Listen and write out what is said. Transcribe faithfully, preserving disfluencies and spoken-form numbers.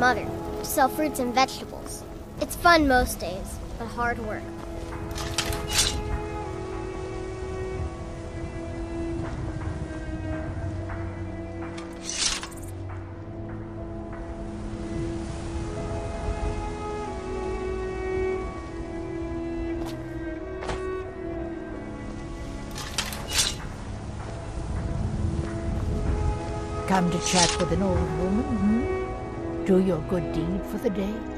mother. Sell fruits and vegetables. It's fun most days, but hard work. Come to chat with an old woman, hmm? Do your good deed for the day?